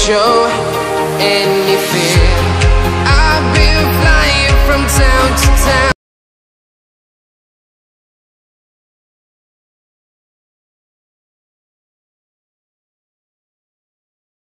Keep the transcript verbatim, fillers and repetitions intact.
show any fear. I've been flying from town to town.